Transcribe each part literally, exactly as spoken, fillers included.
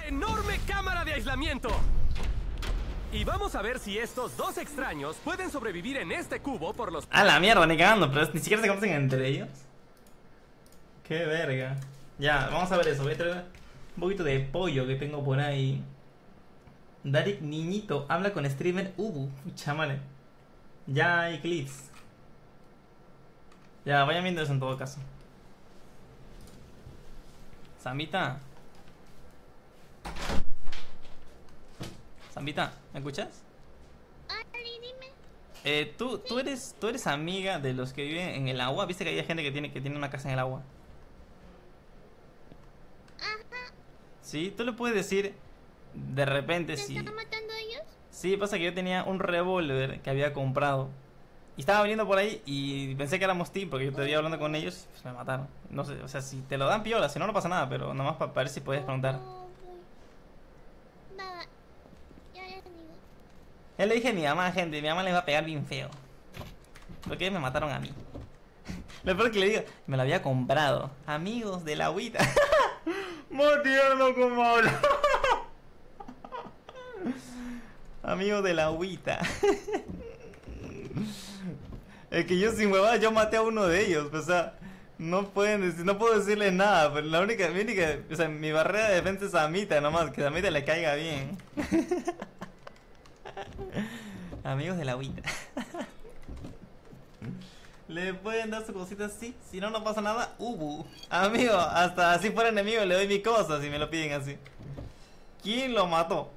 enorme cámara de aislamiento. Y vamos a ver si estos dos extraños pueden sobrevivir en este cubo por los... A la mierda, ni cagando, pero ni siquiera se conocen entre ellos. Qué verga. Ya, vamos a ver eso. Voy a traer un poquito de pollo que tengo por ahí. Darik Niñito habla con streamer Ubu. Chamane. Ya hay clips. Ya, vayan viendo eso en todo caso. Zambita. Zambita, ¿me escuchas? Oli, dime. Eh, ¿tú, tú, eres, ¿Tú eres amiga de los que viven en el agua? ¿Viste que hay gente que tiene, que tiene una casa en el agua? Ajá. Sí, tú le puedes decir de repente ¿Te si... están matando ellos? Sí, pasa que yo tenía un revólver que había comprado y estaba viniendo por ahí y pensé que éramos team porque yo te iba hablando con ellos, pues me mataron. No sé, o sea, si te lo dan piola, si no, no pasa nada, pero nomás para ver si puedes preguntar. Oh, voy. Va, va. Ya les digo. Él le dije a mi mamá, gente, mi mamá les va a pegar bien feo. Porque ellos me mataron a mí. Lo peor que le digo, me lo había comprado. Amigos de la agüita. Más tierno como habla. Amigos de la agüita. Es que yo sin huevada yo maté a uno de ellos, o sea, no pueden decir, no puedo decirles nada, pero la única, mi única, o sea, mi barrera de defensa es Samita nomás, que Samita le caiga bien. Amigos de la agüita. Le pueden dar su cosita así, si no, no pasa nada. Ubu, amigo, hasta así fuera enemigo le doy mi cosa si me lo piden así. ¿Quién lo mató?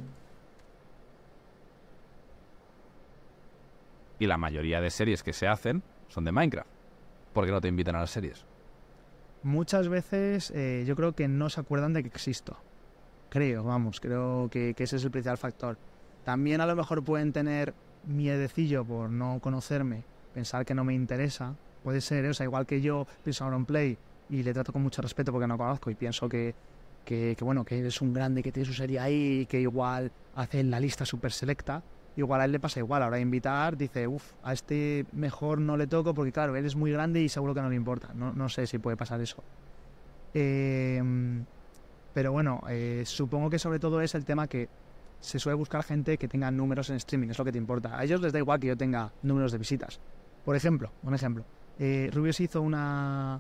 Y la mayoría de series que se hacen son de Minecraft. ¿Por qué no te invitan a las series? Muchas veces eh, yo creo que no se acuerdan de que existo. Creo, vamos, creo que, que ese es el principal factor. También a lo mejor pueden tener miedecillo por no conocerme, pensar que no me interesa. Puede ser, ¿eh? O sea, igual que yo pienso ahora en Play y le trato con mucho respeto porque no conozco y pienso que, que, que bueno, que es un grande que tiene su serie ahí y que igual hace la lista súper selecta. Igual a él le pasa igual, ahora invitar, dice, uff, a este mejor no le toco porque claro, él es muy grande y seguro que no le importa. No, no sé si puede pasar eso. Eh, pero bueno, eh, supongo que sobre todo es el tema que se suele buscar gente que tenga números en streaming, es lo que te importa. A ellos les da igual que yo tenga números de visitas. Por ejemplo, un ejemplo, eh, Rubius hizo una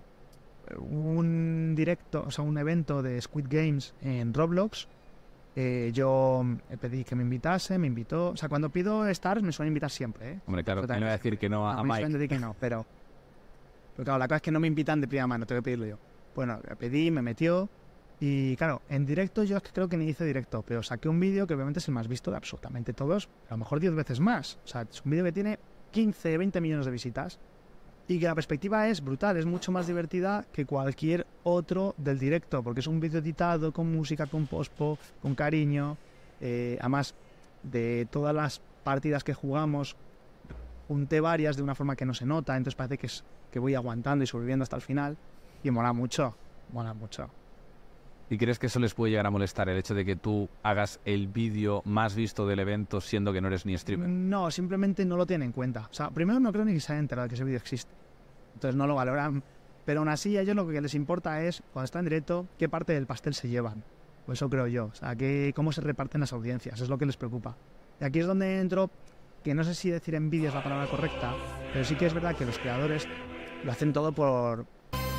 un directo, o sea, un evento de Squid Games en Roblox. Eh, yo pedí que me invitase, me invitó. O sea, cuando pido stars me suelen invitar siempre, ¿eh? Hombre, claro, no voy a decir que no a, no, a me Mike. suelen decir que no, pero... Pero claro, la cosa es que no me invitan de primera mano, tengo que pedirlo yo. Bueno, pedí, me metió. Y claro, en directo yo es que creo que ni hice directo, pero saqué un vídeo que obviamente es el más visto de absolutamente todos, a lo mejor diez veces más. O sea, es un vídeo que tiene quince, veinte millones de visitas. Y que la perspectiva es brutal, es mucho más divertida que cualquier otro del directo, porque es un vídeo editado, con música, con pospo, con cariño. Eh, además, de todas las partidas que jugamos, junté varias de una forma que no se nota, entonces parece que, es, que voy aguantando y sobreviviendo hasta el final. Y mola mucho, mola mucho. ¿Y crees que eso les puede llegar a molestar, el hecho de que tú hagas el vídeo más visto del evento siendo que no eres ni streamer? No, simplemente no lo tienen en cuenta. O sea, primero no creo ni que se hayan enterado de que ese vídeo existe. Entonces no lo valoran. Pero aún así a ellos lo que les importa es, cuando están en directo, qué parte del pastel se llevan. Pues eso creo yo. O sea, que, cómo se reparten las audiencias. Es lo que les preocupa. Y aquí es donde entro, que no sé si decir envidia es la palabra correcta, pero sí que es verdad que los creadores lo hacen todo por...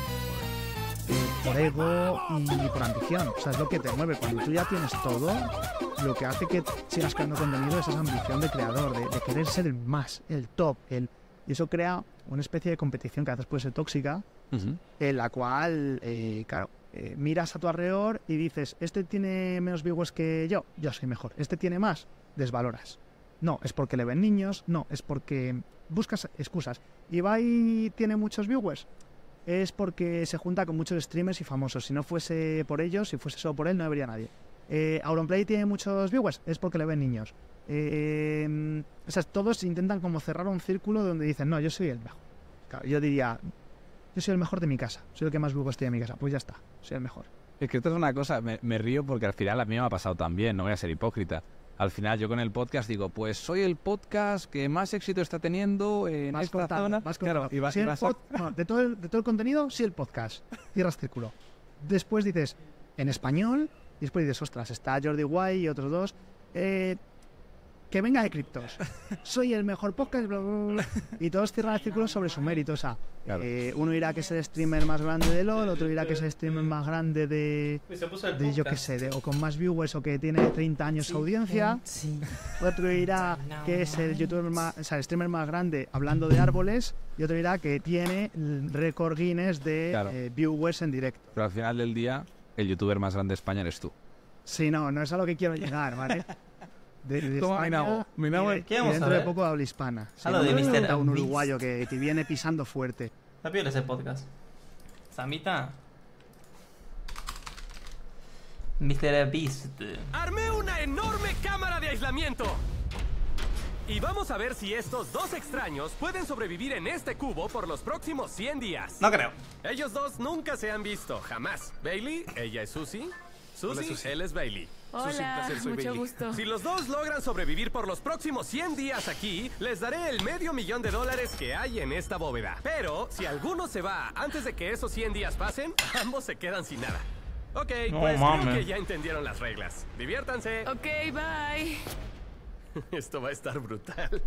por ego y por ambición. O sea, es lo que te mueve. Cuando tú ya tienes todo, lo que hace que sigas creando contenido es esa ambición de creador, de, de querer ser el más, el top, el... Y eso crea una especie de competición que a veces puede ser tóxica, uh-huh. en la cual, eh, claro, eh, miras a tu alrededor y dices, este tiene menos viewers que yo, yo soy mejor. Este tiene más, desvaloras. No, es porque le ven niños, no, es porque buscas excusas. Ibai tiene muchos viewers, es porque se junta con muchos streamers y famosos. Si no fuese por ellos, si fuese solo por él, no habría nadie. Eh, Auronplay tiene muchos viewers, es porque le ven niños. Eh, o sea, todos intentan como cerrar un círculo donde dicen, no, yo soy el mejor. Claro, yo diría, yo soy el mejor de mi casa, soy el que más viewers tiene en mi casa. Pues ya está, soy el mejor. Es que esto es una cosa, me, me río porque al final a mí me ha pasado también, no voy a ser hipócrita. Al final yo con el podcast digo, pues soy el podcast que más éxito está teniendo en vas esta contando, zona. Vas claro, y vas, sí, y vas pod... no, de, todo el, de todo el contenido, sí el podcast. Cierras círculo. Después dices, en español, Y después dices, ostras, está Jordi Wild y otros dos. Eh, que venga de criptos. Soy el mejor podcast. Bla, bla, bla, y todos cierran el círculo sobre su mérito. O sea, Claro. eh, uno dirá que es el streamer más grande de LoL, otro dirá que es el streamer más grande de, Uy, se puso el de yo qué podcast. sé, de, o con más viewers o que tiene treinta años de audiencia. Otro dirá que es el youtuber más, o sea, el streamer más grande hablando de árboles. Y otro dirá que tiene el récord Guinness de Claro. eh, viewers en directo. Pero al final del día, el youtuber más grande de España eres tú. Sí, no, no es a lo que quiero llegar, ¿vale? De, de Toma, España, mira, mira, y de- güey. ¿Qué y vamos a dentro de ver? poco habla hispana. Sí, A lo no de me mister pregunta un Beast. uruguayo que, que viene pisando fuerte. Está peor ese podcast. Samita. mister Beast. Armé una enorme cámara de aislamiento. Y vamos a ver si estos dos extraños pueden sobrevivir en este cubo por los próximos cien días. No creo. Ellos dos nunca se han visto, jamás. Bailey, ella es Susie. Susie, él es Bailey. Hola, mucho gusto. Si los dos logran sobrevivir por los próximos cien días aquí, les daré el medio millón de dólares que hay en esta bóveda. Pero si alguno se va antes de que esos cien días pasen, ambos se quedan sin nada. Ok, No pues mames. creo que ya entendieron las reglas. Diviértanse. Ok, bye. Esto va a estar brutal.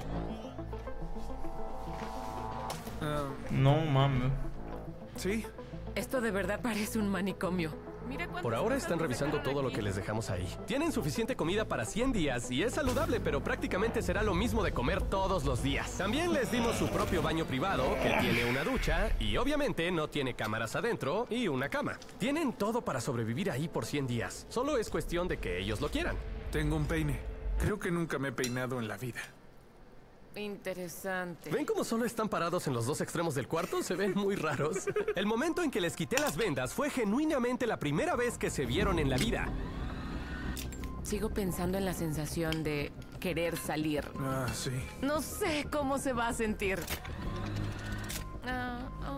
No mames. Sí, Esto de verdad parece un manicomio. Mira cuántas Por ahora cosas están nos revisando dejaron todo lo aquí. que les dejamos ahí. Tienen suficiente comida para cien días y es saludable, pero prácticamente será lo mismo de comer todos los días. También les dimos su propio baño privado, que tiene una ducha y obviamente no tiene cámaras adentro y una cama. Tienen todo para sobrevivir ahí por cien días. Solo es cuestión de que ellos lo quieran. tengo un peine. Creo que nunca me he peinado en la vida. Interesante. ¿Ven cómo solo están parados en los dos extremos del cuarto? Se ven muy raros. El momento en que les quité las vendas fue genuinamente la primera vez que se vieron en la vida. Sigo pensando en la sensación de querer salir. Ah, sí. No sé cómo se va a sentir. Ah, ah.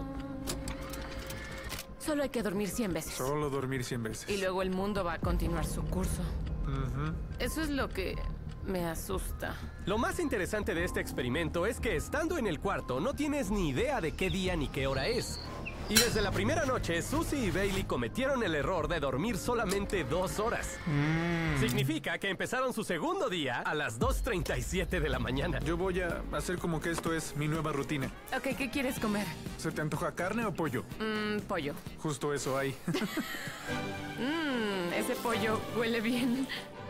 Solo hay que dormir cien veces. Solo dormir cien veces. Y luego el mundo va a continuar su curso. Eso es lo que me asusta. Lo más interesante de este experimento es que estando en el cuarto no tienes ni idea de qué día ni qué hora es. Y desde la primera noche, Susie y Bailey cometieron el error de dormir solamente dos horas. Significa que empezaron su segundo día a las dos treinta y siete de la mañana. Yo voy a hacer como que esto es mi nueva rutina. Ok, ¿qué quieres comer? ¿Se te antoja carne o pollo? Mmm, pollo. Justo eso hay. Mmm, ese pollo huele bien.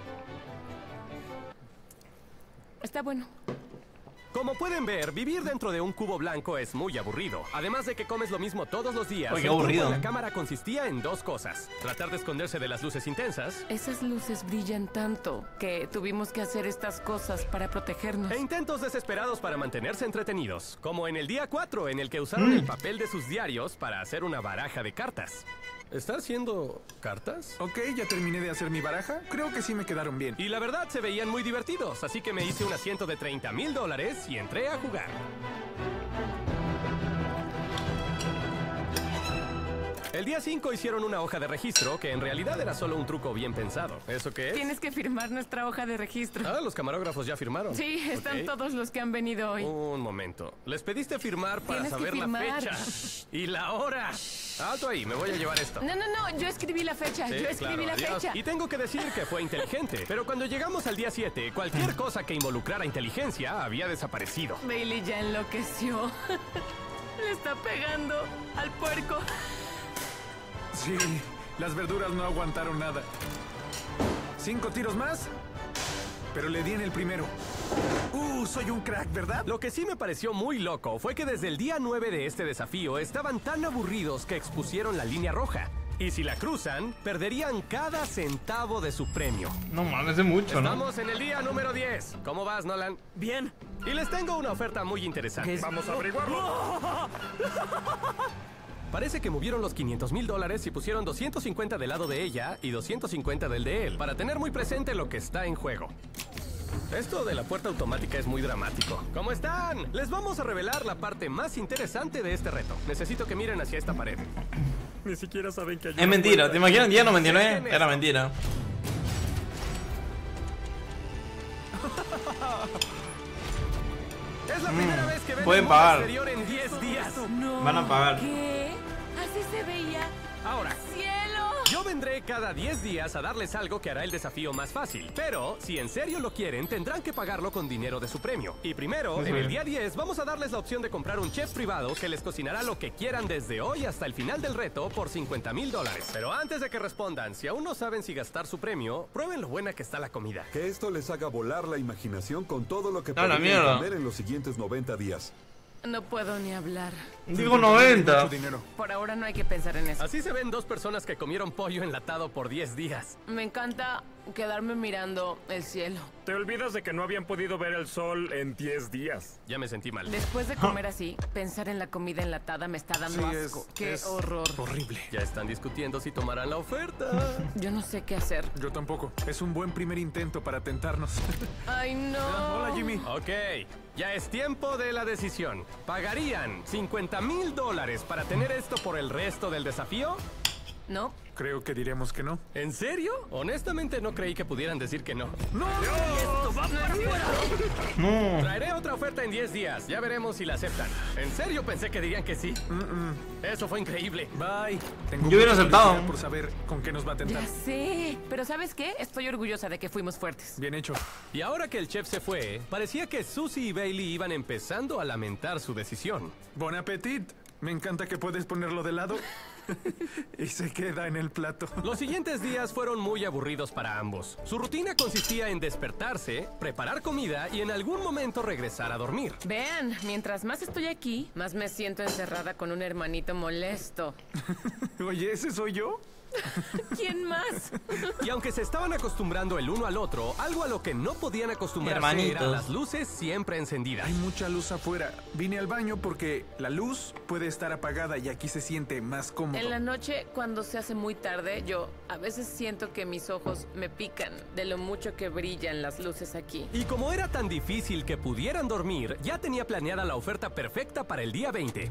Está bueno. Como pueden ver, vivir dentro de un cubo blanco es muy aburrido. Además de que comes lo mismo todos los días, Uy, qué el truco aburrido. en la cámara consistía en dos cosas. Tratar de esconderse de las luces intensas Esas luces brillan tanto que tuvimos que hacer estas cosas para protegernos. e intentos desesperados para mantenerse entretenidos. Como en el día cuatro, en el que usaron el papel de sus diarios para hacer una baraja de cartas. ¿Está haciendo cartas? Ok, ya terminé de hacer mi baraja. Creo que sí me quedaron bien. Y la verdad se veían muy divertidos, así que me hice un asiento de treinta mil dólares y entré a jugar. El día cinco hicieron una hoja de registro que en realidad era solo un truco bien pensado. ¿Eso qué es? Tienes que firmar nuestra hoja de registro. Ah, los camarógrafos ya firmaron. Sí, están Ok. todos los que han venido hoy. Un momento. Les pediste firmar para Tienes que saber la firmar. fecha y la hora. Alto ahí, me voy a llevar esto. No, no, no, yo escribí la fecha, Sí, yo escribí claro, la adiós. fecha. Y tengo que decir que fue inteligente. Pero cuando llegamos al día siete, cualquier cosa que involucrara inteligencia había desaparecido. Bailey ya enloqueció. Le está pegando al puerco. Sí, las verduras no aguantaron nada. ¿Cinco tiros más? Pero le di en el primero. Uh, soy un crack, ¿verdad? Lo que sí me pareció muy loco fue que desde el día nueve de este desafío estaban tan aburridos que expusieron la línea roja. Y si la cruzan, perderían cada centavo de su premio. No mames, es mucho, ¿no? Estamos en el día número diez. ¿Cómo vas, Nolan? Bien. Y les tengo una oferta muy interesante. Vamos a averiguarlo. Parece que movieron los quinientos mil dólares y pusieron doscientos cincuenta del lado de ella y doscientos cincuenta del de él, para tener muy presente lo que está en juego. Esto de la puerta automática es muy dramático. ¿Cómo están? Les vamos a revelar la parte más interesante de este reto. Necesito que miren hacia esta pared. Ni siquiera saben que hay Es una mentira, puerta. ¿te imaginas? Ya no mencioné. Chequen Era esto. mentira. Es la primera vez que ven pueden el mundo pagar. exterior en diez días. No. Van a pagar. ¿Qué? Así se veía. Ahora, ¡Cielo! yo vendré cada diez días a darles algo que hará el desafío más fácil. Pero, si en serio lo quieren, tendrán que pagarlo con dinero de su premio. Y primero, en el día diez, vamos a darles la opción de comprar un chef privado que les cocinará lo que quieran desde hoy hasta el final del reto por cincuenta mil dólares. Pero antes de que respondan, si aún no saben si gastar su premio, prueben lo buena que está la comida. Que esto les haga volar la imaginación con todo lo que ¡A la podrían mierda! comer en los siguientes noventa días. No puedo ni hablar. Digo noventa. Mucho dinero. Por ahora no hay que pensar en eso. Así se ven dos personas que comieron pollo enlatado por diez días. Me encanta quedarme mirando el cielo. Te olvidas de que no habían podido ver el sol en diez días. Ya me sentí mal. Después de comer así, pensar en la comida enlatada me está dando Sí, es- asco. ¡Qué es horror! Horrible. Ya están discutiendo si tomarán la oferta. Yo no sé qué hacer. Yo tampoco. Es un buen primer intento para tentarnos. ¡Ay, no! Hola, Jimmy. Ok, ya es tiempo de la decisión. ¿Pagarían cincuenta mil dólares para tener esto por el resto del desafío? ¿No? Creo que diremos que no. ¿En serio? Honestamente no creí que pudieran decir que no. ¡No! No. Traeré otra oferta en diez días. Ya veremos si la aceptan. ¿En serio pensé que dirían que sí? Eso fue increíble. Bye. Tengo Yo hubiera mucha aceptado. curiosidad por saber con qué nos va a tentar. Ya sé. Pero ¿sabes qué? Estoy orgullosa de que fuimos fuertes. Bien hecho. Y ahora que el chef se fue, parecía que Susie y Bailey iban empezando a lamentar su decisión. Bon appetit. Me encanta que puedes ponerlo de lado y se queda en el plato. Los siguientes días fueron muy aburridos para ambos. Su rutina consistía en despertarse, preparar comida y en algún momento regresar a dormir. Vean, mientras más estoy aquí, más me siento encerrada con un hermanito molesto. Oye, ¿ese soy yo? ¿Quién más? Y aunque se estaban acostumbrando el uno al otro, algo a lo que no podían acostumbrarse Hermanitos. eran las luces siempre encendidas. Hay mucha luz afuera. Vine al baño porque la luz puede estar apagada y aquí se siente más cómodo. En la noche, cuando se hace muy tarde, yo a veces siento que mis ojos me pican de lo mucho que brillan las luces aquí. Y como era tan difícil que pudieran dormir, ya tenía planeada la oferta perfecta para el día veinte.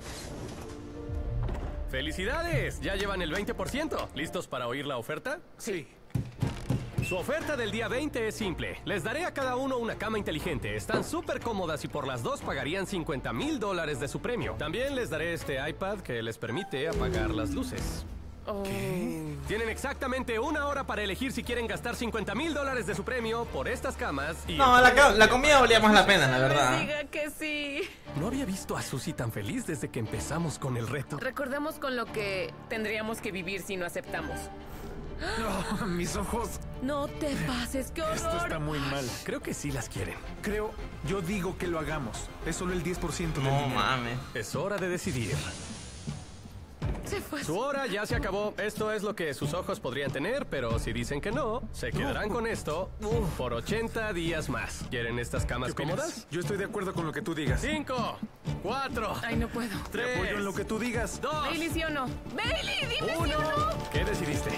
¡Felicidades! Ya llevan el veinte por ciento. ¿Listos para oír la oferta? Sí. Su oferta del día veinte es simple. Les daré a cada uno una cama inteligente. Están súper cómodas y por las dos pagarían cincuenta mil dólares de su premio. También les daré este iPad que les permite apagar las luces. Oh. Tienen exactamente una hora para elegir si quieren gastar cincuenta mil dólares de su premio por estas camas y... No, la, ca- la comida valía más la pena, la verdad. Diga que sí. No había visto a Susie tan feliz desde que empezamos con el reto. Recordemos con lo que tendríamos que vivir si no aceptamos. No, mis ojos. No te pases, qué horror. Esto está muy mal. Creo que sí las quieren. Creo, yo digo que lo hagamos. Es solo el diez por ciento del No dinero. mames. Es hora de decidir. Se fue. Su hora ya se acabó. Esto es lo que sus ojos podrían tener, pero si dicen que no, se quedarán con esto por ochenta días más. ¿Quieren estas camas ¿Qué opinas? cómodas? Yo estoy de acuerdo con lo que tú digas. Cinco, cuatro, Ay, no puedo. Te tres, apoyo en lo que tú digas. dos, Bailey, ¿sí o no? Bailey, dime uno. sí o ¿Qué decidiste?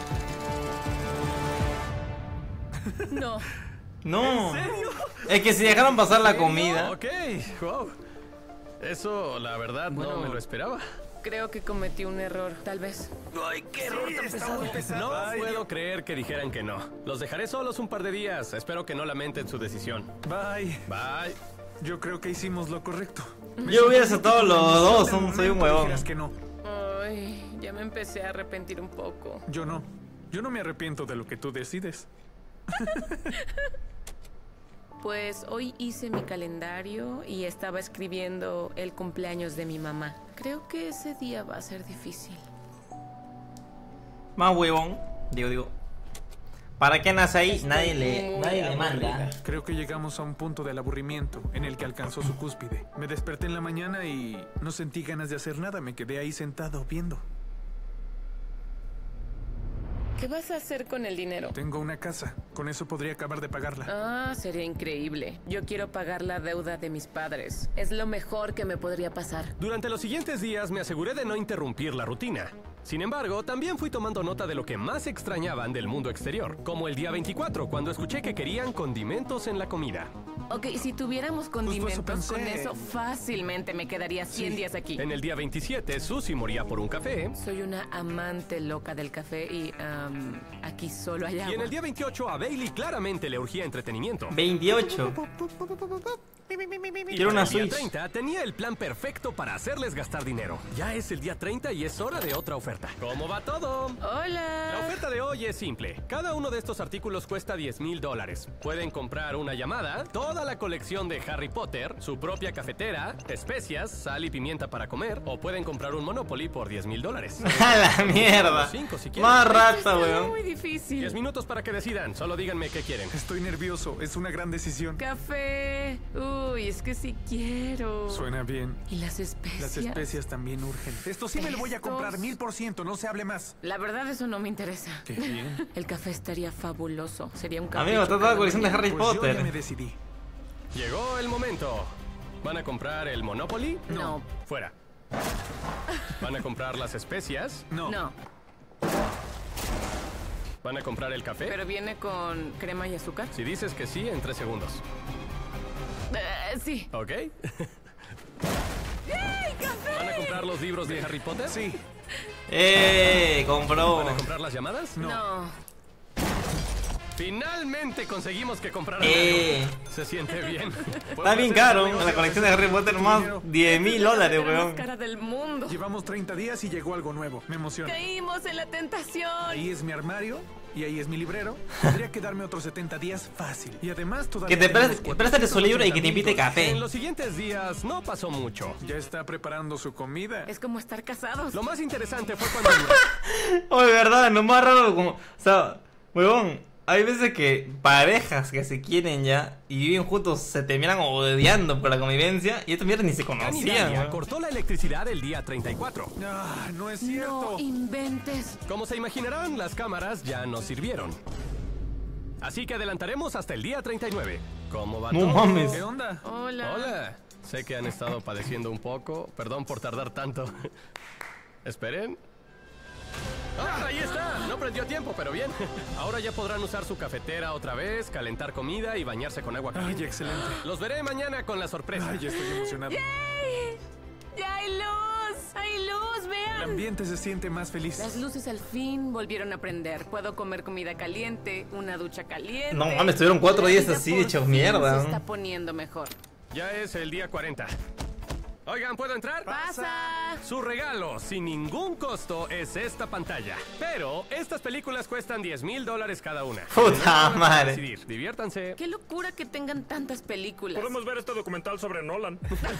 no. No. No. Es que si dejaron pasar la comida. Ok, wow. Eso, la verdad, no Bueno. me lo esperaba. Creo que cometí un error, tal vez. ¡Ay, qué error tan pesado! No puedo creer que dijeran que no. Los dejaré solos un par de días. Espero que no lamenten su decisión. Bye. Bye. Yo creo que hicimos lo correcto. Yo hubiera aceptado los dos, Del son- soy un momento huevón. dijeras que no. Ay, ya me empecé a arrepentir un poco. Yo no. Yo no me arrepiento de lo que tú decides. Pues hoy hice mi calendario y estaba escribiendo el cumpleaños de mi mamá. Creo que ese día va a ser difícil. Más huevón. Digo, digo. ¿Para qué nace ahí? Nadie le, muy nadie le aburrida. manda. Creo que llegamos a un punto del aburrimiento en el que alcanzó su cúspide. Me desperté en la mañana y no sentí ganas de hacer nada. Me quedé ahí sentado viendo. ¿Qué vas a hacer con el dinero? Tengo una casa. Con eso podría acabar de pagarla. Ah, sería increíble. Yo quiero pagar la deuda de mis padres. Es lo mejor que me podría pasar. Durante los siguientes días me aseguré de no interrumpir la rutina. Sin embargo, también fui tomando nota de lo que más extrañaban del mundo exterior, como el día veinticuatro, cuando escuché que querían condimentos en la comida. Ok, si tuviéramos condimentos, pensé. con eso fácilmente me quedaría cien días aquí. En el día veintisiete, Susie moría por un café. Soy una amante loca del café y am, aquí solo hay agua. Y en el día veintiocho, a Bailey claramente le urgía entretenimiento. veintiocho. Y Quiero para una el día Switch. treinta tenía el plan perfecto para hacerles gastar dinero. Ya es el día treinta y es hora de otra oferta. ¿Cómo va todo? Hola. La oferta de hoy es simple. Cada uno de estos artículos cuesta diez mil dólares. Pueden comprar una llamada, toda la colección de Harry Potter, su propia cafetera, especias, sal y pimienta para comer, o pueden comprar un Monopoly por diez mil dólares. ¡A la mierda! Cinco, si quieren. Más rata, Está weón. muy difícil. Diez minutos para que decidan. Solo díganme qué quieren. Estoy nervioso, es una gran decisión. Café. Uy, es que sí quiero. Suena bien. ¿Y las especias? Las especias también urgen. Esto sí me lo voy a comprar Estos- mil por ciento, no se hable más. La verdad, eso no me interesa. Qué bien. El café estaría fabuloso. Sería un café. Amigo, está toda la colección de Harry Pues yo ya me Potter. decidí. Llegó el momento. ¿Van a comprar el Monopoly? No. Fuera. ¿Van a comprar las especias? No. No. ¿Van a comprar el café? Pero viene con crema y azúcar. Si dices que sí, en tres segundos. Eh, sí. ¿Ok? ¡Ey, café! ¿Van a comprar los libros de Harry Potter? Sí. ¡Eh! Compró. ¿Van a comprar las llamadas? No. Finalmente conseguimos que compraran ¡Eh! algo. Se siente bien. Está bien caro. La colección de Harry Potter más diez mil dólares, La más weón. cara del mundo. Llevamos treinta días y llegó algo nuevo. Me emociona. Caímos en la tentación. Ahí es mi armario y ahí es mi librero. Tendría que darme otros setenta días fácil. Y además todavía Que te tenemos preste- préstale su libro y que te invite En café. los siguientes días no pasó mucho. Ya está preparando su comida. Es como estar casados. Lo más interesante fue cuando... Oye, verdad, no más raro como. O sea, weón. Hay veces que parejas que se quieren ya y viven juntos se terminan odiando por la convivencia y estas mierdas ni se conocían, Canidalia weón. cortó la electricidad el día treinta y cuatro. Ah, no es No cierto. inventes. Como se imaginarán, las cámaras ya no sirvieron. Así que adelantaremos hasta el día treinta y nueve. ¿Cómo va No todo? mames. ¿Qué onda? Hola. Hola. Sé que han estado padeciendo un poco. Perdón por tardar tanto. Esperen. ¡Ah, ahí está! No prendió tiempo, pero bien. Ahora ya podrán usar su cafetera otra vez, calentar comida y bañarse con agua Ay, caliente. excelente. Los veré mañana con la sorpresa. Ay, ya estoy emocionado. ¡Yay! ¡Ya hay luz! ¡Hay luz! El ¡Vean! ambiente se siente más feliz. Las luces al fin volvieron a prender. Puedo comer comida caliente, una ducha caliente. No mames, estuvieron cuatro La días vida así por hechos fin mierda, Se ¿no? está poniendo mejor. Ya es el día cuarenta. Oigan, ¿puedo entrar? ¡Pasa! Su regalo, sin ningún costo, es esta pantalla. Pero estas películas cuestan diez mil dólares cada una. Puta No madre. decidir. Diviértanse. ¡Qué locura que tengan tantas películas! Podemos ver este documental sobre Nolan.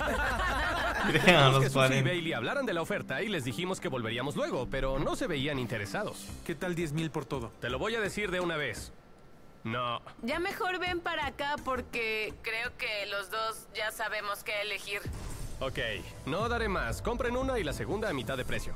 Dejen a Los que los Susie y cuarenta. Bailey hablaran de la oferta y les dijimos que volveríamos luego, pero no se veían interesados. ¿Qué tal diez mil por todo? Te lo voy a decir de una vez. No. Ya mejor ven para acá porque creo que los dos ya sabemos qué elegir. Ok, no daré más. Compren una y la segunda a mitad de precio.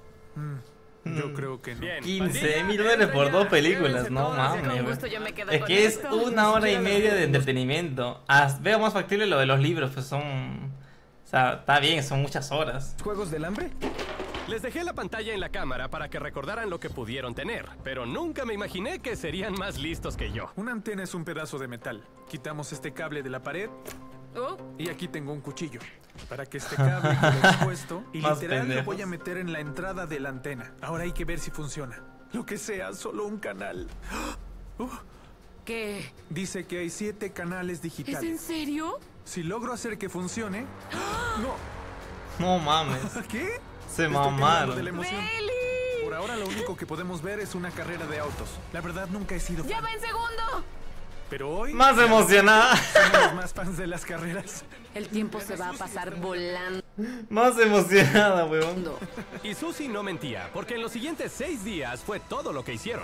Yo creo que no. Bien. quince pandilla, mil dólares por entra dos ya. películas, Llévense no todas de mames. aquí. Con weón. gusto yo me quedo Es con que es esto. una hora y siquiera media las de vemos. entretenimiento. Haz- Veo más factible lo de los libros, pues son. O sea, está bien, son muchas horas. ¿Juegos del hambre? Les dejé la pantalla en la cámara para que recordaran lo que pudieron tener, pero nunca me imaginé que serían más listos que yo. Una antena es un pedazo de metal. Quitamos este cable de la pared Oh, y aquí tengo un cuchillo. Para que este cable quede expuesto y Más literal lo pendejos. voy a meter en la entrada de la antena. Ahora hay que ver si funciona. Lo que sea, solo un canal. Uh, ¿qué? dice que hay siete canales ¿Es digitales. en serio? Si logro hacer que funcione... No. No mames. ¿Qué? Se Estoy temblando mamaron. de la emoción. ¡Bailey! Por ahora lo único que podemos ver es una carrera de autos. La verdad nunca he sido ¡Ya fan. va en segundo! Pero hoy Más emocionada. somos más fans de las carreras. El tiempo se va a pasar volando. Más emocionada, weón. Y Susie no mentía, porque en los siguientes seis días fue todo lo que hicieron.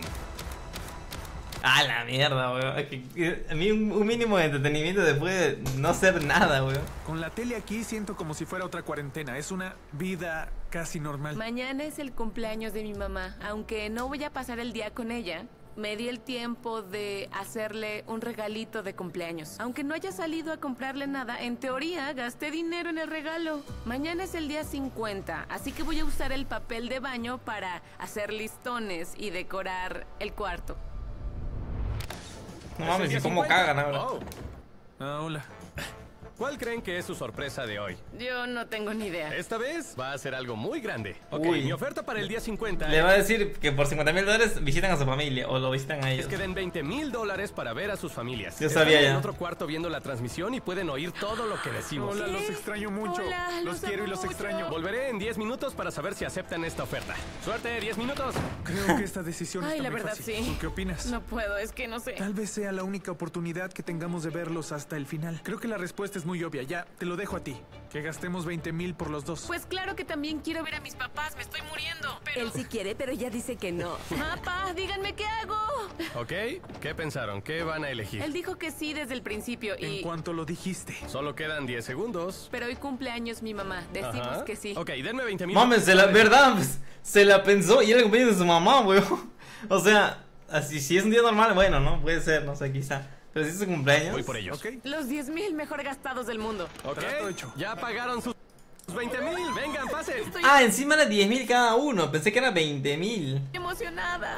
A la mierda, weón. Es que- que A mí un, un mínimo de entretenimiento después de no hacer nada, weón. Con la tele aquí siento como si fuera otra cuarentena. Es una vida casi normal. Mañana es el cumpleaños de mi mamá. Aunque no voy a pasar el día con ella, me di el tiempo de hacerle un regalito de cumpleaños. Aunque no haya salido a comprarle nada, en teoría gasté dinero en el regalo. Mañana es el día cincuenta, así que voy a usar el papel de baño para hacer listones y decorar el cuarto. No Es el mames, día ¿y cómo cincuenta. cagan ahora? Oh. Ah, hola. ¿cuál creen que es su sorpresa de hoy? Yo no tengo ni idea. Esta vez va a ser algo muy grande. Ok, Uy. mi oferta para el día cincuenta Le va a decir que por cincuenta mil dólares visitan a su familia o lo visitan a ellos. es que den veinte mil dólares para ver a sus familias. Yo Están sabía en ya. el otro cuarto viendo la transmisión y pueden oír todo lo que decimos. Hola, los extraño mucho. Hola, los los quiero y amo los mucho. extraño. Volveré en diez minutos para saber si aceptan esta oferta. Suerte, diez minutos. Creo que esta decisión Ay, está la muy verdad, fácil. sí. ¿Tú qué opinas? No puedo, es que no sé. Tal vez sea la única oportunidad que tengamos de verlos hasta el final. Creo que la respuesta es muy obvia. Ya, te lo dejo a ti. Que gastemos veinte mil por los dos. Pues claro que también quiero ver a mis papás, me estoy muriendo. Pero... Él sí quiere, pero ya dice que no. Papá, díganme qué hago. Ok, ¿qué pensaron? ¿Qué van a elegir? Él dijo que sí desde el principio En y... cuanto lo dijiste. Solo quedan diez segundos. Pero hoy cumpleaños mi mamá, decimos Ajá. que sí. Ok, denme veinte mil. Mames, se la verdad, pues, se la pensó y era el cumpleaños de su mamá, weón. O sea, así si es un día normal, bueno, no puede ser, no sé, quizá. Pero si es su cumpleaños. Voy por ellos. ¿Ok? Los diez mil mejor gastados del mundo. Ok, Trato hecho. ya pagaron sus veinte mil. Vengan, pasen. Estoy Ah, encima era diez mil cada uno. Pensé que era veinte mil. emocionada.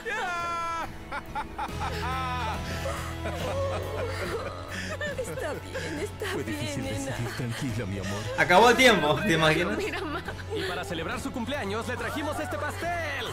Está bien, está Fue bien, difícil nena. decidir. Tranquila, mi amor. Acabó el tiempo, ¿te imaginas? Mira, ma. Y para celebrar su cumpleaños le trajimos este pastel.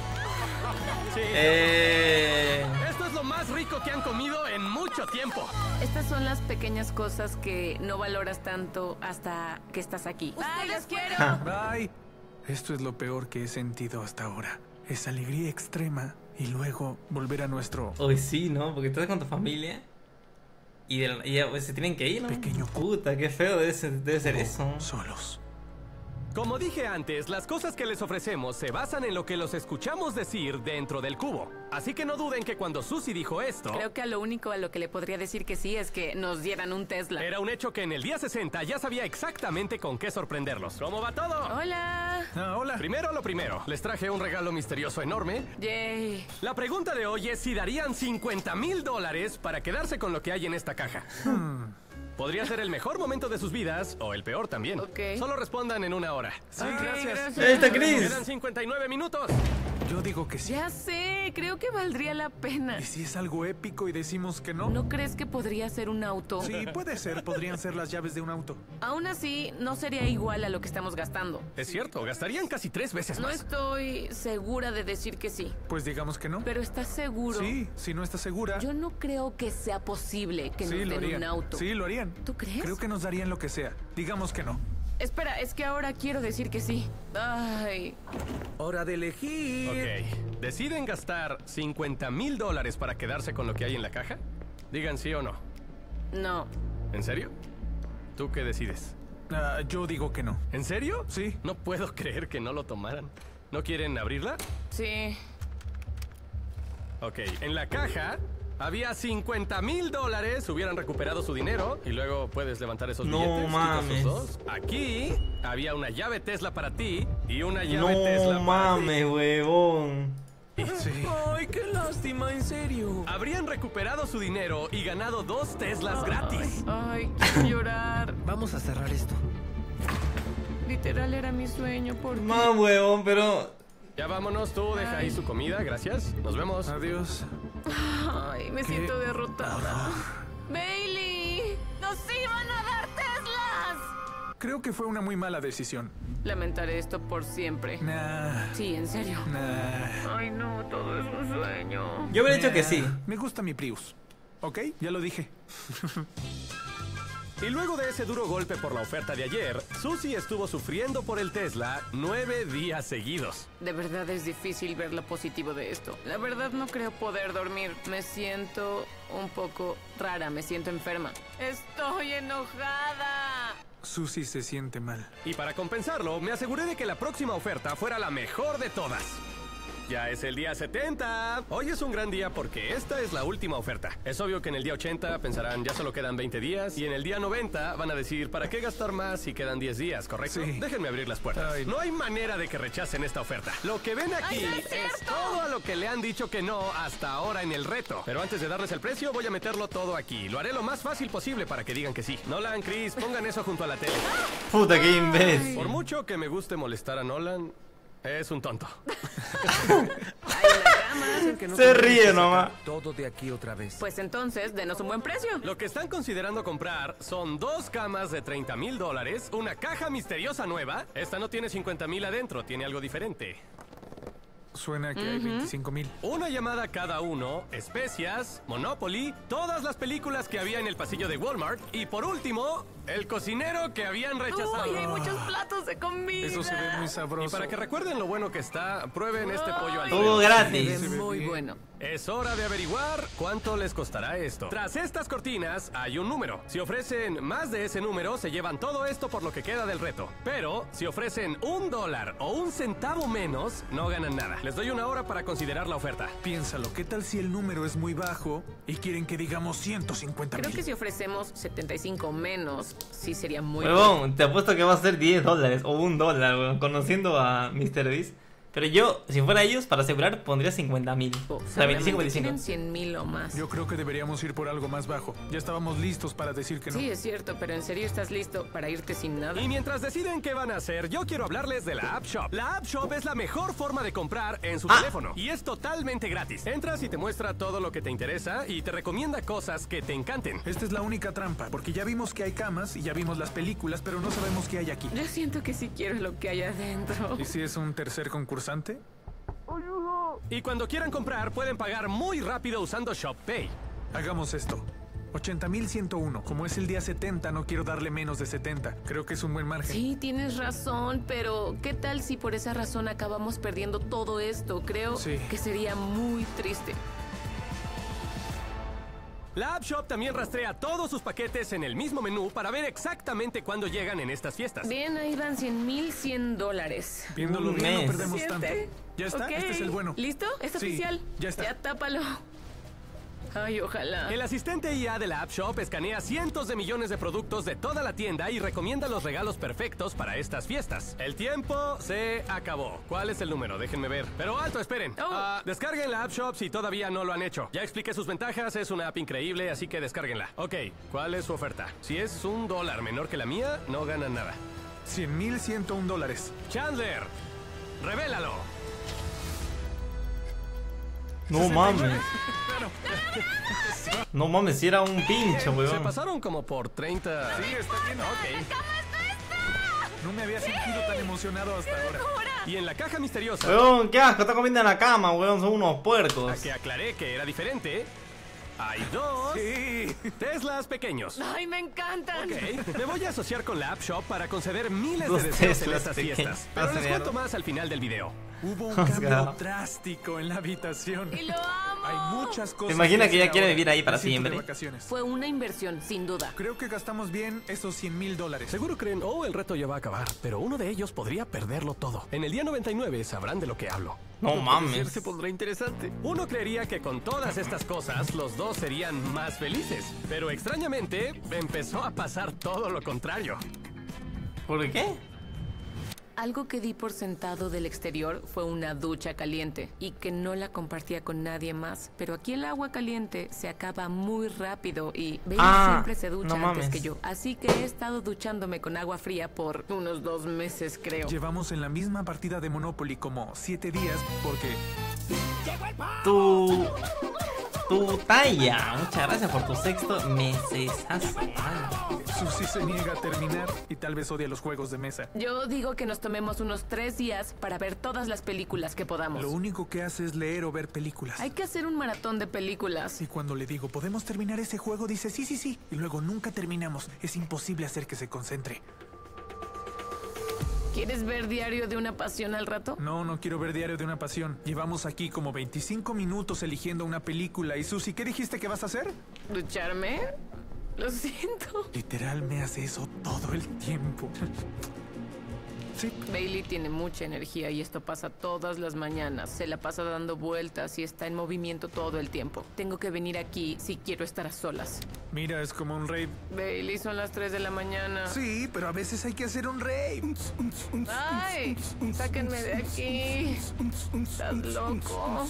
Sí. Eh... Esto es lo más rico que han comido en mucho tiempo. Estas son las pequeñas cosas que no valoras tanto hasta que estás aquí. ¡Ay, los quiero! Bye. Esto es lo peor que he sentido hasta ahora. Es alegría extrema y luego volver a nuestro Hoy sí, ¿no? Porque estás con tu familia y, de la- y ya, pues, se tienen que ir, ¿no? Pequeño Puta, qué feo debe ser, debe ser eso. solos. Como dije antes, las cosas que les ofrecemos se basan en lo que los escuchamos decir dentro del cubo. Así que no duden que cuando Susie dijo esto, Creo que a lo único a lo que le podría decir que sí es que nos dieran un Tesla. era un hecho que en el día sesenta ya sabía exactamente con qué sorprenderlos. ¿Cómo va todo? Hola. Ah, hola. Primero lo primero, les traje un regalo misterioso enorme. Yay. La pregunta de hoy es si darían cincuenta mil dólares para quedarse con lo que hay en esta caja. Podría ser el mejor momento de sus vidas o el peor también. Ok. Solo respondan en una hora. Sí, Ay, gracias. Ahí está Chris. Quedan cincuenta y nueve minutos. Yo digo que sí. Ya sé, creo que valdría la pena. ¿Y si es algo épico y decimos que no? ¿No crees que podría ser un auto? Sí, puede ser. Podrían ser las llaves de un auto. Aún así, no sería igual a lo que estamos gastando. Es cierto, gastarían casi tres veces No más. estoy segura de decir que sí. Pues digamos que no. Pero ¿estás seguro? Sí, si no estás segura. Yo no creo que sea posible que sí, nos lo den harían. un auto. Sí, lo harían. ¿Tú crees? Creo que nos darían lo que sea. Digamos que no. Espera, es que ahora quiero decir que sí. Ay, Hora de elegir. Ok. ¿Deciden gastar cincuenta mil dólares para quedarse con lo que hay en la caja? Digan sí o no. no. ¿En serio? ¿Tú qué decides? Ah, yo digo que no. ¿En serio? Sí. No puedo creer que no lo tomaran. ¿No quieren abrirla? Sí. Ok, en la caja había cincuenta mil dólares, hubieran recuperado su dinero y luego puedes levantar esos No billetes. quitas mames. sus dos. Aquí había una llave Tesla para ti y una llave Tesla No para ti. mames, huevón. Sí. Ay, qué lástima, en serio. Habrían recuperado su dinero y ganado dos Teslas gratis. Ay, quiero llorar. Vamos a cerrar esto. Literal era mi sueño por ti. Más huevón, pero... Ya vámonos, tú deja ahí su comida, gracias. Nos vemos. Adiós. Ay, me siento derrotada. Bailey, nos iban a dar Teslas. Creo que fue una muy mala decisión. Lamentaré esto por siempre. Nah. Sí, en serio. Nah. Ay, no, todo es un sueño. Yo hubiera dicho que Nah. sí. Me gusta mi Prius. ¿Ok? Ya lo dije. Y luego de ese duro golpe por la oferta de ayer, Susie estuvo sufriendo por el Tesla nueve días seguidos. De verdad es difícil ver lo positivo de esto. La verdad no creo poder dormir. Me siento un poco rara, me siento enferma. Estoy enojada. Susie se siente mal. Y para compensarlo, me aseguré de que la próxima oferta fuera la mejor de todas. Ya es el día setenta. Hoy es un gran día porque esta es la última oferta. Es obvio que en el día ochenta pensarán ya solo quedan veinte días y en el día noventa van a decir ¿para qué gastar más si quedan diez días, correcto? Sí. Déjenme abrir las puertas. Ay. No hay manera de que rechacen esta oferta. Lo que ven aquí Ay, no es es cierto. todo a lo que le han dicho que no hasta ahora en el reto. Pero antes de darles el precio voy a meterlo todo aquí. Lo haré lo más fácil posible para que digan que sí. Nolan, Chris, pongan eso junto a la tele. Puta, qué imbécil. Por mucho que me guste molestar a Nolan, es un tonto. Ay, en la cama. Dicen que no Se tenemos ríe que nomás. sacar todo de aquí otra vez. Pues entonces, denos un buen precio. Lo que están considerando comprar son dos camas de treinta mil dólares, una caja misteriosa nueva. Esta no tiene cincuenta mil adentro, tiene algo diferente. Suena que hay veinticinco mil. Una llamada cada uno, especias, Monopoly, todas las películas que había en el pasillo de Walmart y por último, el cocinero que habían rechazado. Uy, hay muchos platos de comida. Eso se ve muy Y sabroso. para que recuerden lo bueno que está, prueben este pollo al Todo dedo. gratis. Se ve muy bueno. Es hora de averiguar cuánto les costará esto. Tras estas cortinas hay un número. Si ofrecen más de ese número, se llevan todo esto por lo que queda del reto. Pero si ofrecen un dólar o un centavo menos, no ganan nada. Les doy una hora para considerar la oferta. Piénsalo, ¿qué tal si el número es muy bajo y quieren que digamos ciento cincuenta Creo mil? que si ofrecemos setenta y cinco menos, sí sería muy bueno. Huevón, te apuesto que va a ser diez dólares o un dólar, huevón, conociendo a mister Beast. Pero yo, si fuera ellos, para asegurar, pondría cincuenta mil. O sea, veinticinco, veinticinco. Tienen cien mil o más. Yo creo que deberíamos ir por algo más bajo. Ya estábamos listos para decir que no. Sí, es cierto, pero ¿en serio estás listo para irte sin nada? Y mientras deciden qué van a hacer, yo quiero hablarles de la App Shop. La App Shop es la mejor forma de comprar en su Ah. teléfono y es totalmente gratis. Entras y te muestra todo lo que te interesa y te recomienda cosas que te encanten. Esta es la única trampa, porque ya vimos que hay camas y ya vimos las películas, pero no sabemos qué hay aquí. Yo siento que sí quiero lo que hay adentro. ¿Y si es un tercer concursante? Y cuando quieran comprar, pueden pagar muy rápido usando ShopPay. Hagamos esto. ochenta mil ciento uno. Como es el día setenta, no quiero darle menos de setenta. Creo que es un buen margen. Sí, tienes razón, pero ¿qué tal si por esa razón acabamos perdiendo todo esto? Creo Sí. que sería muy triste. La App Shop también rastrea todos sus paquetes en el mismo menú para ver exactamente cuándo llegan en estas fiestas. Bien, ahí van cien mil cien dólares. Viéndolo Un bien, mes. no perdemos tanto. Siete. ¿Ya está? Ok. Este es el bueno. ¿Listo? ¿Es Sí, oficial? ya está. Ya tápalo. Ay, ojalá. El asistente I A de la App Shop escanea cientos de millones de productos de toda la tienda y recomienda los regalos perfectos para estas fiestas. El tiempo se acabó. ¿Cuál es el número? Déjenme ver. Pero alto, esperen. Oh. Ah, descarguen la App Shop si todavía no lo han hecho. Ya expliqué sus ventajas, es una app increíble, así que descárguenla. Ok, ¿cuál es su oferta? Si es un dólar menor que la mía, no ganan nada. cien mil ciento uno dólares. Chandler, revélalo. No mames. No mames, si era un pincho, Se weón. pasaron como por treinta. Sí, está bien. Ok. No me había sentido tan emocionado hasta ahora. Y en la caja misteriosa, Weón, qué asco, está comiendo en la cama, weón, son unos puercos. a que aclaré que era diferente, hay dos Sí. Teslas pequeños. Ay, me encantan. Ok, me voy a asociar con la App Shop para conceder miles Dos de deseos en Teslas estas pequeños. fiestas. Pero Vas a les ver. cuento más al final del video. Hubo un O sea. cambio drástico en la habitación. Y lo amo. Hay muchas cosas. ¿Te imaginas que hacer ella quiere ahora. vivir ahí para Me siento de siempre? vacaciones. Fue una inversión, sin duda. Creo que gastamos bien esos cien mil dólares. Seguro creen, oh, el reto ya va a acabar, pero uno de ellos podría perderlo todo. En el día noventa y nueve sabrán de lo que hablo. No mames. Se pondrá interesante. Uno creería que con todas estas cosas los dos serían más felices, pero extrañamente empezó a pasar todo lo contrario. ¿Por qué? Algo que di por sentado del exterior fue una ducha caliente y que no la compartía con nadie más. Pero aquí el agua caliente se acaba muy rápido y Bailey Ah, siempre se ducha no antes mames. que yo. Así que he estado duchándome con agua fría por unos dos meses, creo. Llevamos en la misma partida de Monopoly como siete días porque Tu. Tu talla. Muchas gracias por tu sexto mesesazo, man. Susie se niega a terminar y tal vez odia los juegos de mesa. Yo digo que nos tomemos unos tres días para ver todas las películas que podamos. Lo único que hace es leer o ver películas. Hay que hacer un maratón de películas. Y cuando le digo, ¿podemos terminar ese juego? Dice, sí, sí, sí. Y luego nunca terminamos. Es imposible hacer que se concentre. ¿Quieres ver Diario de una Pasión al rato? No, no quiero ver Diario de una Pasión. Llevamos aquí como veinticinco minutos eligiendo una película. Y Susie, ¿qué dijiste que vas a hacer? ¿Ducharme? Lo siento. Literal me hace eso todo el tiempo. Sí. Bailey tiene mucha energía y esto pasa todas las mañanas. Se la pasa dando vueltas y está en movimiento todo el tiempo. Tengo que venir aquí si quiero estar a solas. Mira, es como un rave. Bailey, son las tres de la mañana. Sí, pero a veces hay que hacer un rave. ¡Ay! ¡Sáquenme de aquí! ¿Estás loco?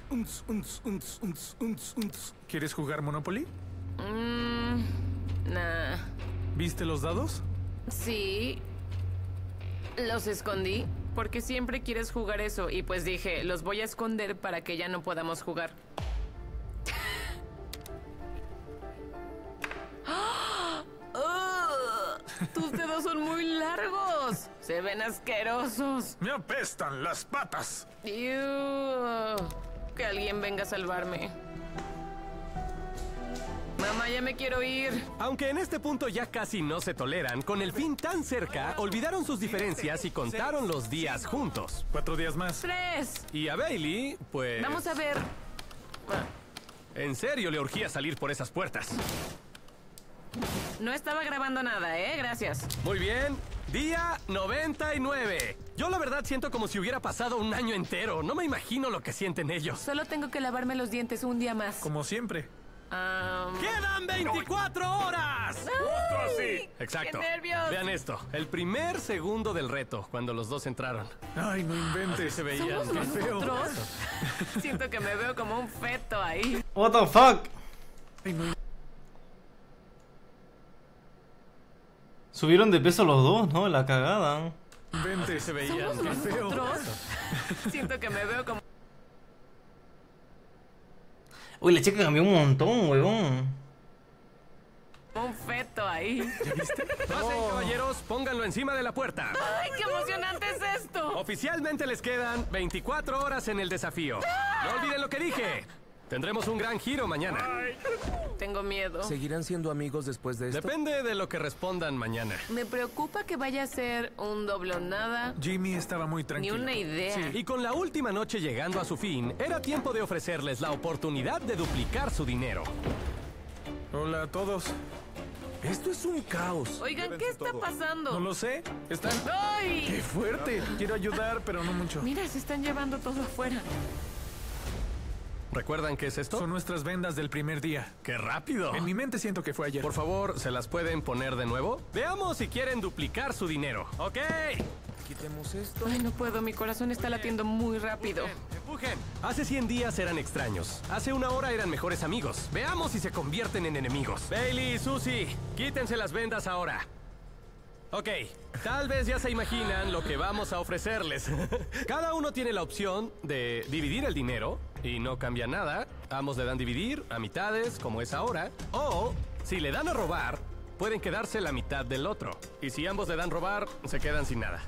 ¿Quieres jugar Monopoly? Mmm... Nah. ¿Viste los dados? Sí. Los escondí. porque siempre quieres jugar eso. Y pues dije, los voy a esconder para que ya no podamos jugar. ¡Oh! Tus dedos son muy largos. Se ven asquerosos. Me apestan las patas. Iu. Que alguien venga a salvarme. Mamá, ya me quiero ir. Aunque en este punto ya casi no se toleran, con el fin tan cerca, olvidaron sus diferencias y contaron los días juntos. Cuatro días más. Tres. Y a Bailey, pues... Vamos a ver. En serio le urgía salir por esas puertas. No estaba grabando nada, ¿eh? Gracias. Muy bien. Día noventa y nueve. Yo la verdad siento como si hubiera pasado un año entero. No me imagino lo que sienten ellos. Solo tengo que lavarme los dientes un día más. Como siempre. Um... ¡Quedan veinticuatro horas! Justo así. Exacto. ¡Qué nervios! Vean esto. El primer segundo del reto, cuando los dos entraron. Ay, no inventes. Así se veían. ¿Somos Qué feo. nosotros? Siento que me veo como un feto ahí. What the fuck. Ay, no. Subieron de peso los dos, ¿no? La cagada. Inventes. Se veían. ¿Somos Qué feo. nosotros? Siento que me veo como... Uy, la chica cambió un montón, huevón. un feto ahí. ¿Ya viste? Pasen, caballeros, pónganlo encima de la puerta. ¡Ay, qué emocionante es esto! Oficialmente les quedan veinticuatro horas en el desafío. No olviden lo que dije. Tendremos un gran giro mañana. Tengo miedo. ¿Seguirán siendo amigos después de esto? Depende de lo que respondan mañana. Me preocupa que vaya a ser un doble o nada. Jimmy estaba muy tranquilo. Ni una idea. Sí, y con la última noche llegando a su fin, era tiempo de ofrecerles la oportunidad de duplicar su dinero. Hola a todos. Esto es un caos. Oigan, ¿qué está pasando? No lo sé. Están... ¡Ay! ¡Qué fuerte! Quiero ayudar, pero no mucho. Mira, se están llevando todo afuera. ¿Recuerdan qué es esto? Son nuestras vendas del primer día. ¡Qué rápido! En mi mente siento que fue ayer. Por favor, ¿se las pueden poner de nuevo? Veamos si quieren duplicar su dinero. ¡Ok! Quitemos esto. Ay, no puedo, mi corazón está latiendo muy rápido. ¡Empujen! Hace cien días eran extraños. Hace una hora eran mejores amigos. Veamos si se convierten en enemigos. Bailey y Susie, quítense las vendas ahora. Ok, tal vez ya se imaginan lo que vamos a ofrecerles. Cada uno tiene la opción de dividir el dinero y no cambia nada. Ambos le dan dividir a mitades, como es ahora. O, si le dan a robar, pueden quedarse la mitad del otro. Y si ambos le dan robar, se quedan sin nada.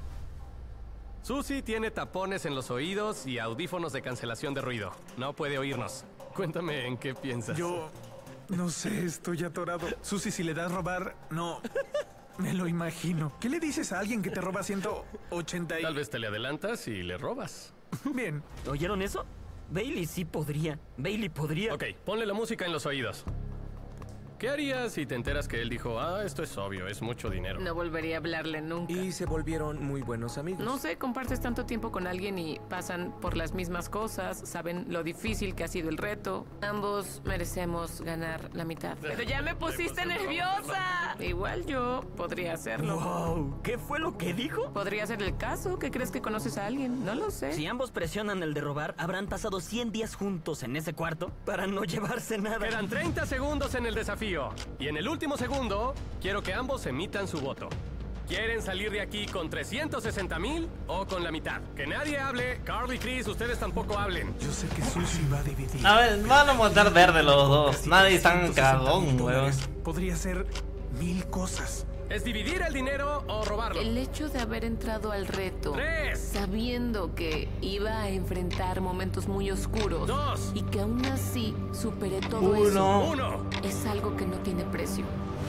Susie tiene tapones en los oídos y audífonos de cancelación de ruido. No puede oírnos. Cuéntame en qué piensas. Yo... no sé, estoy atorado. Susie, si le das robar, no... me lo imagino. ¿Qué le dices a alguien que te roba ciento ochenta y...? Tal vez te le adelantas y le robas. Bien. ¿Oyeron eso? Bailey sí podría. Bailey podría. Ok, ponle la música en los oídos. ¿Qué harías si te enteras que él dijo, ah, esto es obvio, es mucho dinero? No volvería a hablarle nunca. Y se volvieron muy buenos amigos. No sé, compartes tanto tiempo con alguien y pasan por las mismas cosas, saben lo difícil que ha sido el reto. Ambos merecemos ganar la mitad. Pero ya me pusiste nerviosa. Igual yo podría hacerlo. ¡Wow! ¿Qué fue lo que dijo? Podría ser el caso. ¿Qué crees que conoces a alguien? No lo sé. Si ambos presionan el de robar, habrán pasado cien días juntos en ese cuarto para no llevarse nada. Quedan treinta segundos en el desafío. Y en el último segundo, quiero que ambos emitan su voto. ¿Quieren salir de aquí con trescientos sesenta mil o con la mitad? Que nadie hable. Carl y Chris, ustedes tampoco hablen. Yo sé que Susie va a dividir. A ver, van a montar verde los dos. Nadie tan cagón, weón. Podría ser mil cosas. ¿Es dividir el dinero o robarlo? El hecho de haber entrado al reto, Tres. sabiendo que iba a enfrentar momentos muy oscuros, Dos. y que aún así superé todo Uno. eso, Uno. es algo que no tiene precio.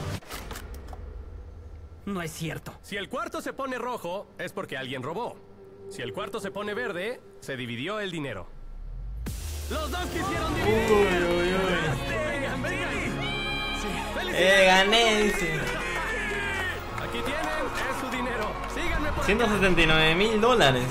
No es cierto. Si el cuarto se pone rojo, es porque alguien robó. Si el cuarto se pone verde, se dividió el dinero. ¡Los dos quisieron dividir! Uy, uy, uy. ¡Vengan, vengan! Sí. ¡Felicidades! Eh, gané. Sí. Aquí tienen, es su dinero. Síganme por ciento setenta y nueve mil dólares.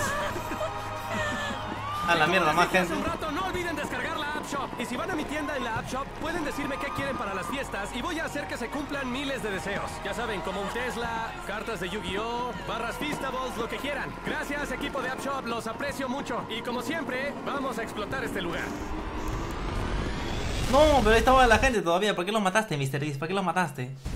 A la mierda, más gente. Hace un rato, no olviden descargar la App Shop. Y si van a mi tienda en la App Shop, pueden decirme qué quieren para las fiestas y voy a hacer que se cumplan miles de deseos. Ya saben, como un Tesla, cartas de Yu-Gi-Oh, barras Feastables, lo que quieran. Gracias, equipo de App Shop, los aprecio mucho. Y como siempre, vamos a explotar este lugar. No, pero ahí estaba la gente todavía. ¿Por qué los mataste, mister X? ¿Por qué los mataste?